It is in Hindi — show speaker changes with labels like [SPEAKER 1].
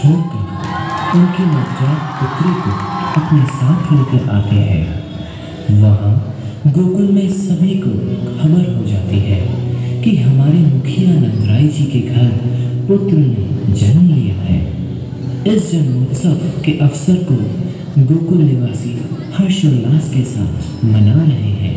[SPEAKER 1] छोड़कर उनकी नवजात पुत्री को अपने साथ लेकर आते हैं। वहाँ गोकुल में सभी को खबर हो जाती है कि हमारे मुखिया नंदराय जी के घर पुत्र ने जन्म लिया है। इस जन्मोत्सव के अवसर को गोकुल निवासी हर्षोल्लास के साथ मना रहे हैं।